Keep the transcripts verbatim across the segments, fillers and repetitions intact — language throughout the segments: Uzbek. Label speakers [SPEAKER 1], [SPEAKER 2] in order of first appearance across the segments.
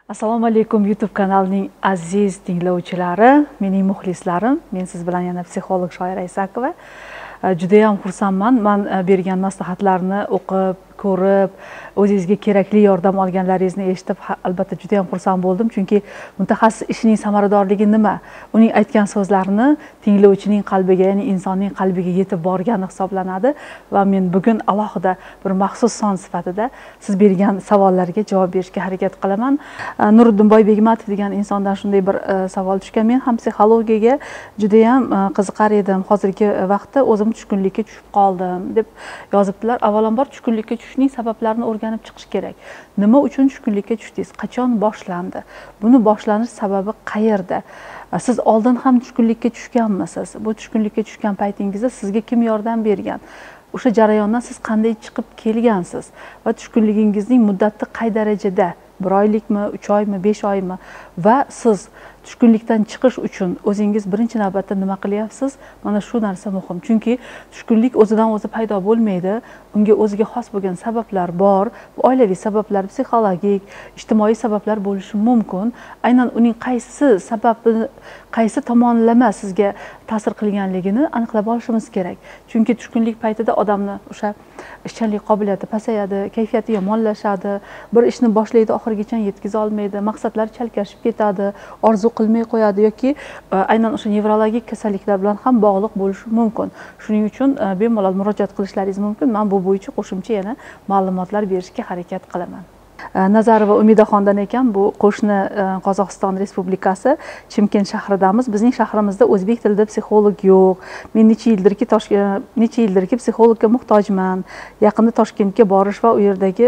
[SPEAKER 1] Assalomu alaykum YouTube kanalining aziz tinglovchilari, mening muxlislarim. Men siz bilan yana psixolog Shoira Isakova. Juda ham xursandman. Men bergan maslahatlarni o'qib, ko'rib, o'zingizga kerakli yordam olganlaringizni eshitib, albatta juda ham xursand bo'ldim, chunki mutaxassis ishining samaradorligi nima? Uning aytgan so'zlarini tinglovchining qalbiga, ya'ni insonning qalbiga yetib borgani hisoblanadi va men bugun alohida bir maxsus son sifatida siz bergan savollarga javob berishga harakat qilaman. Nuriddin Boybegmatov degan insondan shunday bir savol tushgan. Men ham psixologiyaga juda ham qiziqar edim. Hozirgi vaqtda o'zim tushkunlikka tushib qoldim deb yozibdilar. Avvalambor tushkunlikka tushishning sabablarini o'rganib chiqish kerak. Nima uchun tushkunlikka tushdingiz? Qachon boshlandi? Buni boshlanish sababi qayerda? Siz oldin ham tushkunlikka tushganmisiz? Bu tushkunlikka tushgan paytingizda sizga kim yordam bergan? O'sha jarayondan siz qanday chiqib kelgansiz? Va tushkunligingizning muddati qay darajada? bir oylikmi, uch oymi, besh oymi? Va siz tushkunlikdan chiqish uchun o'zingiz birinchi navbatda nima qilyapsiz? Mana shu narsa muhim. Chunki tushkunlik o'zidan o'zi paydo bo'lmaydi. Unga o'ziga xos bo'lgan sabablar bor. Bu oilaviy sabablar, psixologik, ijtimoiy sabablar bo'lishi mumkin. Aynan uning qaysi sababi, qaysi tomonlama sizga ta'sir qilganligini aniqlab olishimiz kerak. Chunki tushkunlik paytida odamni o'sha ishchanlik qobiliyati pasayadi, kayfiyati yomonlashadi, bir ishni boshlaydi, oxirigacha yetkiza olmaydi, maqsadlar chalkashib ketadi, orzu qilmay qo'yadi yoki aynan o'sha nevrologik kasalliklar bilan ham bog'liq bo'lishi mumkin. Shuning uchun bemalol murojaat qilishlaringiz mumkin. Men bu bo'yicha qo'shimcha yana ma'lumotlar berishga harakat qilaman. Nazarova Umidaxondan ekan, bu qo'shni Qozog'iston Respublikasi Chimkent shahridamiz. Bizning shahrimizda o'zbek tilida psixolog yo'q. Men necha yildirki Toshkent necha yildirki psixologga muhtojman. Yaqinda Toshkentga borish va u yerdagi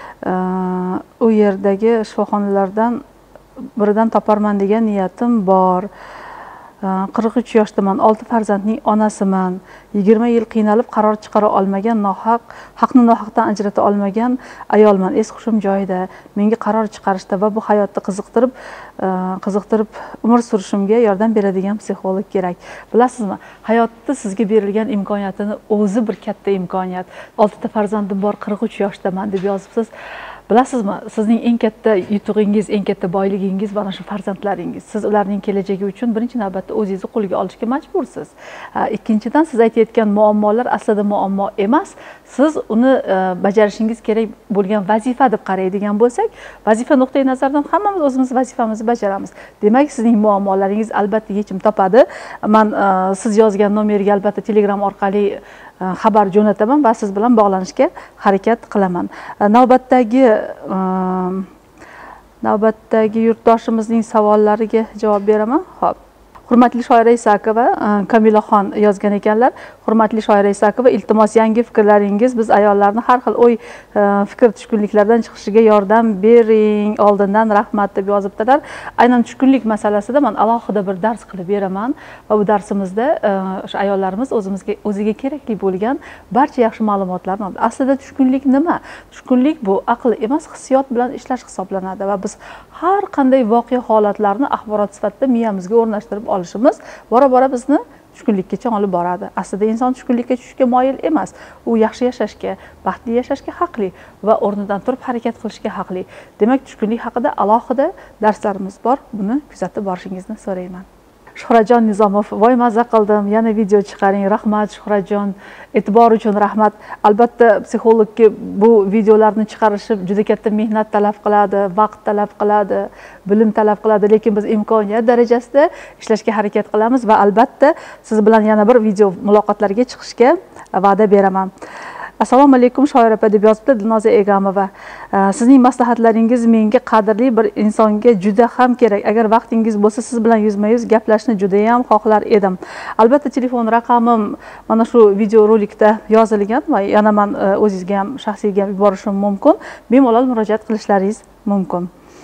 [SPEAKER 1] u yerdagi shifoxonalardan biridan toparman degan niyatim bor. qirq uch yoshdaman, olti farzandning onasiman. yigirma yil qiynalib qaror chiqara olmagan, nohaq, haqni nohaqdan ajrata olmagan ayolman. Es hushim joyida. Menga qaror chiqarishda va bu hayotni qiziqtirib, qiziqtirib umr surishimga yordam beradigan psixolog kerak. Bilasizmi, hayotda sizga berilgan imkoniyatini o'zi bir katta imkoniyat. oltita farzandim bor, qirq uch yoshdaman deb yozibsiz. Bilasizmi, sizning eng katta yutug'ingiz, eng katta boyligingiz mana shu farzandlaringiz. Siz ularning kelajagi uchun birinchi navbatda o'zingizni qo'lga olishga majbursiz. Ikkinchidan, siz aytayotgan muammolar aslida muammo emas. Siz uni bajarishingiz kerak bo'lgan vazifa deb qaraydigan bo'lsak, vazifa nuqtai nazaridan hammamiz o'zimiz vazifamizni bajaramiz. Demak, sizning muammolaringiz albatta yechim topadi. Men siz yozgan nomerga albatta Telegram orqali xabar jo'nataman va siz bilan bog'lanishga harakat qilaman. Navbatdagi navbatdagi yurtdoshimizning savollariga javob beraman. Xo'p. Hurmatli Shoira Isakova, Kamilaxon yozgan ekanlar. Hurmatli Shoira Isakova, iltimos yangi fikrlaringiz biz ayollarni har xil o'y, fikr tushkunliklardan chiqishiga yordam bering. Oldindan rahmat deb yozibdilar. Aynan tushkunlik masalasida men alohida bir dars qilib beraman va bu darsimizda o'sha ayollarimiz o'zimizga o'ziga kerakli bo'lgan barcha yaxshi ma'lumotlarni oldi. Aslida tushkunlik nima? Tushkunlik bu aql emas, hissiyot bilan ishlash hisoblanadi va biz har qanday voqea holatlarni axborot sifatida miyamizga o'rnashtirib olishimiz bora-bora bizni tushkunlikkacha olib boradi. Aslida inson tushkunlikka tushishga moyil emas. U yaxshi yashashga, baxtli yashashga haqli va o'rnidan turib harakat qilishga haqli. Demak, tushkunlik haqida alohida darslarimiz bor. Buni kuzatib borishingizni so'rayman. Shuhrajon Nizomov, voy maza qildim, yana video chiqaring. Rahmat Shuhrajon, e'tibor uchun rahmat. Albatta psixologga bu videolarni chiqarishi juda katta mehnat talab qiladi, vaqt talab qiladi, bilim talab qiladi, lekin biz imkoniyat darajasida ishlashga harakat qilamiz va albatta siz bilan yana bir video muloqotlarga chiqishga va'da beraman. Assalomu alaykum Shoira opa deb yozibdi Dilnoza Egamova. Sizning maslahatlaringiz menga qadrli bir insonga juda ham kerak. Agar vaqtingiz bo'lsa, siz bilan yuzma-yuz gaplashishni juda ham xohlar edim. Albatta telefon raqamim mana shu video rolikda yozilgan va yana men o'zingizga ham shaxsiyga ham yuborishim mumkin. Bemalol murojaat qilishlaringiz mumkin.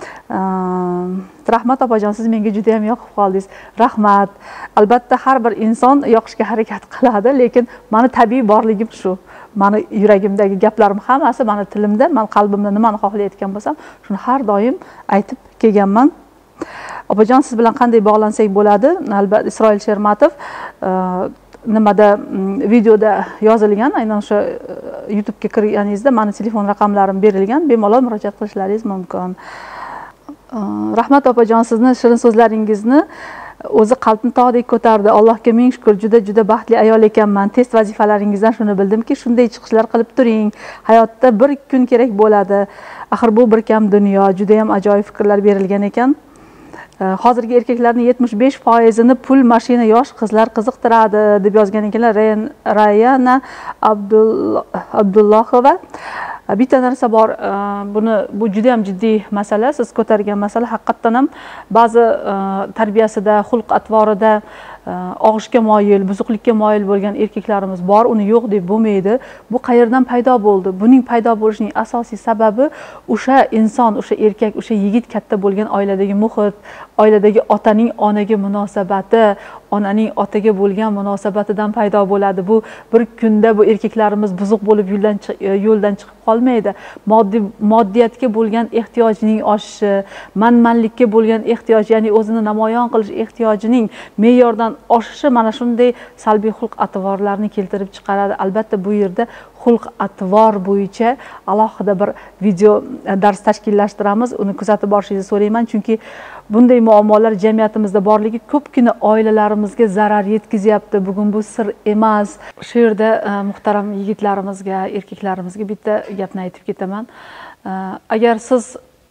[SPEAKER 1] Rahmat opajon, siz menga juda ham yoqib qoldingiz. Rahmat. Albatta har bir inson yoqishga harakat qiladi, lekin meni tabiiy borligim shu. Meni yuragimdagi gaplarim hammasi meni tilimda, men qalbimda nimani xohlayotgan bo'lsam, shuni har doim aytib kelganman. Opajon, siz bilan qanday bog'lansak bo'ladi? Albatta Isroil Shermatov nimada videoda yozilgan, aynan o'sha YouTube'ga kirganingizda meni telefon raqamlarim berilgan, bemalol murojaat qilishlaringiz mumkin. Rahmat opajon, sizni shirin so'zlaringizni o'zi qalbni tog'dek ko'tardi. Allohga ming shukr, juda juda baxtli ayol ekanman. Test vazifalaringizdan shuni bildimki, shunday chiqishlar qilib turing. Hayotda bir kun kerak bo'ladi. Axir bu bir kam dunyo. Juda ham ajoyib fikrlar berilgan ekan. Hozirgi erkaklarning yetmish besh foizini pul, mashina, yosh qizlar qiziqtiradi deb yozgan ekanlar Rayana Abdullohova. Bitta narsa bor, buni bu juda ham jiddiy masala, siz ko'targan masala. Haqiqatdan ham ba'zi tarbiyasida, xulq-atvorida og'ishga moyil, buzuqlikka moyil bo'lgan erkaklarimiz bor, uni yo'q deb bo'lmaydi. Bu qayerdan paydo bo'ldi? Buning paydo bo'lishining asosiy sababi o'sha inson, o'sha erkak, o'sha yigit katta bo'lgan oiladagi muhit, oiladagi otaning onaga munosabati, onaning otaga bo'lgan munosabatidan paydo bo'ladi. Bu bir kunda bu erkaklarimiz buzuq bo'lib yo'ldan yo'ldan chiqib qolmaydi. Moddiy moddiyatga bo'lgan ehtiyojning oshishi, manmanlikka bo'lgan ehtiyoj, ya'ni o'zini namoyon qilish ehtiyojining me'yordan oshishi mana shunday salbiy xulq-atvorlarni keltirib chiqaradi. Albatta bu yerda xulq-atvor bo'yicha alohida bir video dars tashkillashtiramiz. Uni kuzatib borishingizni so'rayman, chunki bunday muammolar jamiyatimizda borligi ko'pgina oilalarimizga zarar yetkazyapti. Bugun bu sir emas. Shu yerda muhtaram yigitlarimizga, erkaklarimizga bitta gapni aytib ketaman. Agar siz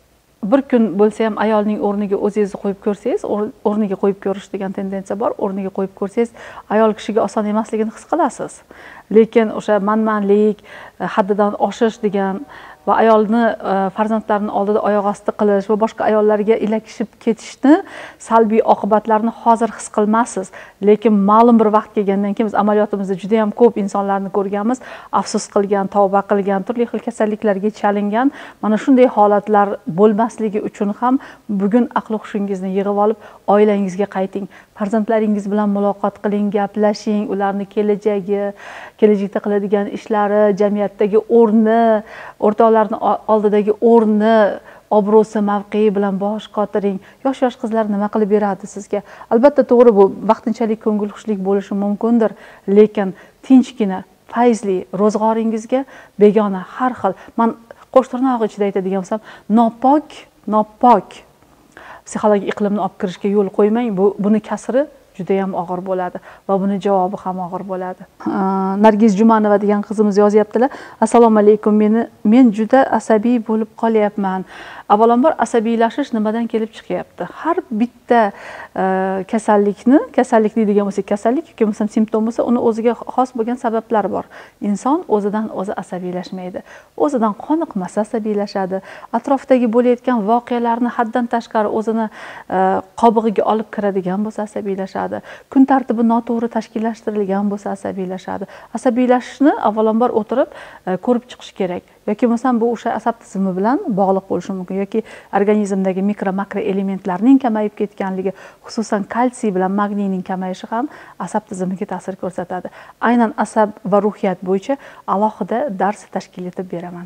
[SPEAKER 1] bir kun bo'lsa ham ayolning o'rniga o'zingizni qo'yib ko'rsangiz, o'rniga qo'yib ko'rish degan tendensiya bor. O'rniga qo'yib ko'rsangiz, ayol kishiga oson emasligini his qilasiz. Lekin o'sha manmanlik, haddidan oshish degan va ayolni farzandlarini oldida oyoq osti qilish va boshqa ayollarga ilakishib ketishni salbiy oqibatlarini hozir his qilmaysiz. Lekin ma'lum bir vaqt kelgandan keyin biz amaliyotimizda juda ham ko'p insonlarni ko'rganmiz, afsus qilgan, tavba qilgan, turli xil kasalliklarga chalingan. Mana shunday holatlar bo'lmasligi uchun ham bugun aql hushingizni yig'ib olib, oilangizga qayting. Farzandlaringiz bilan muloqot qiling, gaplashing, ularni kelajagi, kelajakda qiladigan ishlari, jamiyatdagi o'rni, o'rtoqlarning oldidagi o'rni, obro'si, mavqei bilan bosh qotiring. Yosh-yosh qizlar nima qilib beradi sizga? Albatta to'g'ri, bu vaqtinchalik ko'ngilxushlik bo'lishi mumkindir, lekin tinchgina, fayzli ro'zg'oringizga begona har xil, men qo'sh tirnoq ichida aytadigan bo'lsam, nopok, nopok psixologik iqlimni olib kirishga yo'l qo'ymang. Bu buni kasri juda ham og'ir bo'ladi va buni javobi ham og'ir bo'ladi. Nargiz Jumanova degan qizimiz yozyaptilar. Assalomu alaykum, meni men juda asabiy bo'lib qolyapman. Avvalambor asabiylashish nimadan kelib chiqyapti? Har bitta kasallikni, kasallik deydigan bo'lsak, kasallik yoki bo'lmasa simptom bo'lsa, uni o'ziga xos bo'lgan sabablari bor. Inson o'zidan o'zi asabiylashmaydi. O'zidan qoniqmasa asabiylashadi. Atrofdagi bo'layotgan voqealarni haddan tashqari o'zini qobig'iga olib kiradigan bo'lsa asabiylashadi. Kun tartibi noto'g'ri tashkillashtirilgan bo'lsa asabiylashadi. Asabiylashishni avvalambor o'tirib ko'rib chiqish kerak. Yoki bo'lmasa bu o'sha asab tizimi bilan bog'liq bo'lishi mumkin, yoki organizmdagi mikro makro elementlarning kamayib ketganligi, xususan kalsiy bilan magniyning kamayishi ham asab tizimiga ta'sir ko'rsatadi. Aynan asab va ruhiyat bo'yicha alohida dars tashkil etib beraman.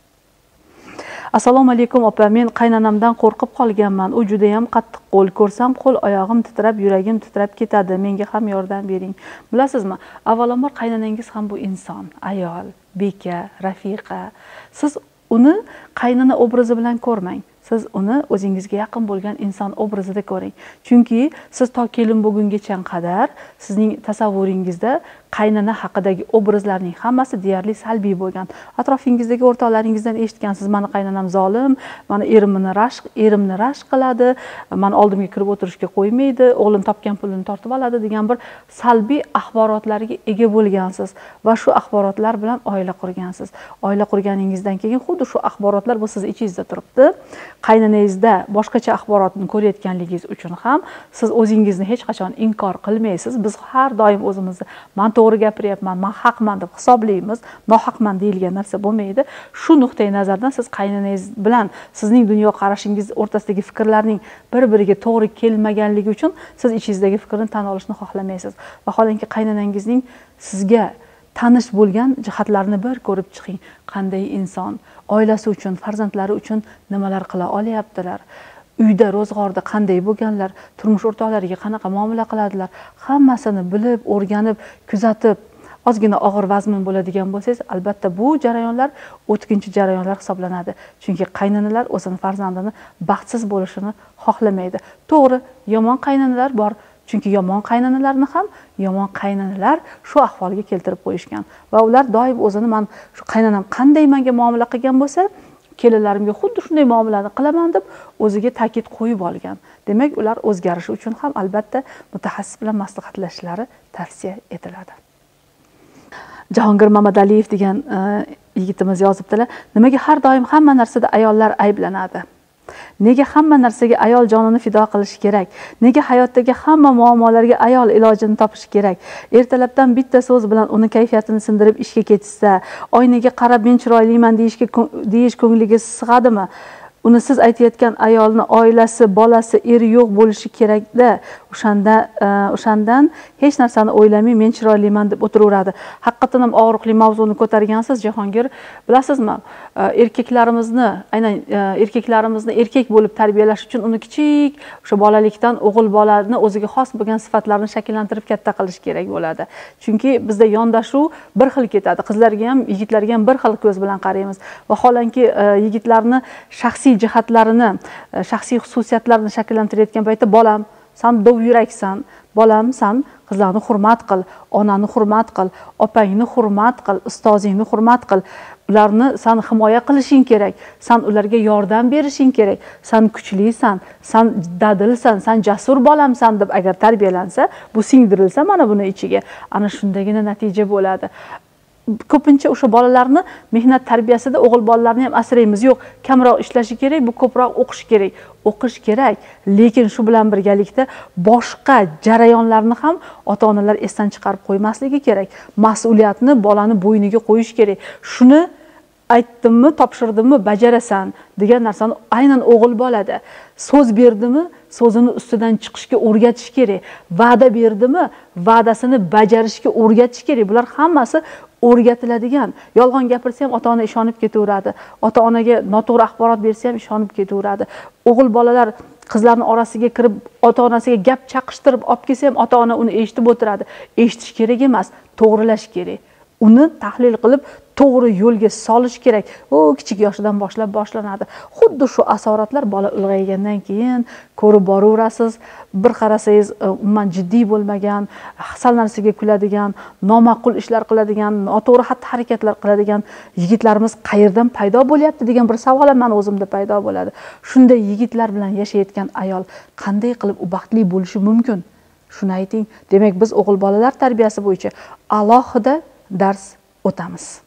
[SPEAKER 1] Assalomu alaykum opa, men qaynonamdan qo'rqib qolganman. U juda ham qattiq qo'l, ko'rsam qo'l oyog'im titrab, yuragim titrab ketadi. Menga ham yordam bering. Bilasizmi, avvalambor qaynonangiz ham bu inson, ayol, beka, rafiqa. Siz uni qaynona obrazi bilan ko'rmang. Siz uni o'zingizga yaqin bo'lgan inson obrazida ko'ring. Chunki siz to kelin bo'lgungacha qadar sizning tasavvuringizda qaynona haqidagi obrazlarning hammasi deyarli salbiy bo'lgan. Atrofingizdagi o'rtoqlaringizdan eshitgansiz, meni qaynonam zolim, meni erimni rashq, erimni rashq qiladi, meni oldimga kirib o'tirishga qo'ymaydi, o'g'lim topgan pulini tortib oladi degan bir salbiy axborotlarga ega bo'lgansiz va shu axborotlar bilan oila qurgansiz. Oila qurganingizdan keyin xuddi shu axborotlar bu siz ichingizda turibdi. Qaynonangizda boshqacha axborotni ko'rayotganligingiz uchun ham siz o'zingizni hech qachon inkor qilmaysiz. Biz har doim o'zimizni men to'g'ri gapiryapman, men haqman deb hisoblaymiz. Nohaqman deyilgan narsa bo'lmaydi. Shu nuqtai nazardan siz qaynonangiz bilan sizning dunyo qarashingiz o'rtasidagi fikrlarning bir-biriga to'g'ri kelmaganligi uchun siz ichingizdagi fikrni tan olishni xohlamaysiz. Vaholanki qaynonangizning sizga tanish bo'lgan jihatlarni bir ko'rib chiqing. Qanday inson, oilasi uchun, farzandlari uchun nimalar qila olyaptilar? Uyda, ro'zg'orda qanday bo'lganlar, turmush o'rtoqlariga qanaqa muomala qiladilar? Hammasini bilib, o'rganib, kuzatib ozgina og'ir vazmin bo'ladigan bo'lsangiz, albatta bu jarayonlar o'tkinchi jarayonlar hisoblanadi. Chunki qaynanalar o'zini farzandini baxtsiz bo'lishini xohlamaydi. To'g'ri, yomon qaynanalar bor. Chunki yomon qaynanalarni ham yomon qaynanalar shu ahvolga keltirib qo'yishgan va ular doim o'zini men shu qaynanam qanday menga muomala qilgan bo'lsa, kelinlarimga xuddi shunday muomalani qilaman deb o'ziga ta'kid qo'yib olgan. Demak, ular o'zgarishi uchun ham albatta mutaxassis bilan maslahatlashishlari tavsiya etiladi. Jahongir Mamadaliyev degan yigitimiz yozibdilar, nimaga har doim hamma narsada ayollar ayblanadi? Nega hamma narsaga ayol jonini fido qilishi kerak? Nega hayotdagi hamma muammolarga ayol ilojini topishi kerak? Ertalabdan bitta so'z bilan uni kayfiyatini sindirib ishga ketishsa, oynaga qarab men chiroyliman deyishga deyish ko'ngliga sig'adimi? Uni siz aytayotgan ayolni oilasi, bolasi, eri yo'q bo'lishi kerak-da. O'shanda o'shandan hech narsani o'ylamay men chiroyliman deb o'tiraveradi. Haqiqatan ham og'riqli mavzuni ko'targansiz Jahongir. Bilasizmi, erkaklarimizni, aynan erkaklarimizni erkak bo'lib tarbiyalash uchun uni kichik o'sha bolalikdan o'g'il bolani o'ziga xos bo'lgan sifatlarni shakllantirib katta qilish kerak bo'ladi. Chunki bizda yondashuv bir xil ketadi. Qizlarga ham, yigitlarga ham bir xil ko'z bilan qaraymiz. Vaholanki yigitlarni shaxsiy jihatlarini, shaxsiy xususiyatlarini shakllantirayotgan paytda bolam, sen dov yuraksan, bolam, sen qizlarni hurmat qil, onani hurmat qil, opangni hurmat qil, ustozingni hurmat qil. Ularni sen himoya qilishing kerak, sen ularga yordam berishing kerak, sen kuchlisan, sen dadilsan, sen jasur bolamsan deb agar tarbiyalansa, bu singdirilsa mana buni ichiga, ana shundagina natija bo'ladi. Ko'pincha o'sha bolalarni mehnat tarbiyasida o'g'il bolalarni ham asraymiz. Yo'q, kamroq ishlashi kerak, bu ko'proq o'qish kerak. O'qish kerak, lekin shu bilan birgalikda boshqa jarayonlarni ham ota-onalar esdan chiqarib qo'ymasligi kerak. Mas'uliyatni bolani bo'yniga qo'yish kerak. Shuni aytdimmi, topshirdimmi, bajarasan degan narsani aynan o'g'il bolada. So'z berdimi, so'zini ustidan chiqishga o'rgatish kerak. Va'da berdimi, va'dasini bajarishga o'rgatish kerak. Bular hammasi o'rgatiladigan. Yolg'on gapirsa ham ota-ona ishonib ketaveradi. Ota-onaga noto'g'ri axborot bersa ham ishonib ketaveradi. O'g'il bolalar qizlarning orasiga kirib, ota-onasiga gap chaqishtirib olib kelsa ham ota-ona uni eshitib o'tiradi. Eshitish kerak emas, to'g'rilash kerak. Uni tahlil qilib to'g'ri yo'lga solish kerak. U kichik yoshidan boshlab boshlanadi. Xuddi shu asoratlar bola ulg'aygandan keyin ko'rib boraverasiz. Bir qarasangiz, umuman jiddiy bo'lmagan, sal narsaga kuladigan, noma'qul ishlar qiladigan, noto'g'ri xatti-harakatlar qiladigan yigitlarimiz qayerdan paydo bo'lyapti degan bir savol ham men o'zimda paydo bo'ladi. Shunday yigitlar bilan yashayotgan ayol qanday qilib u baxtli bo'lishi mumkin? Shuni ayting. Demak, biz o'g'il bolalar tarbiyasi bo'yicha alohida dars o'tamiz.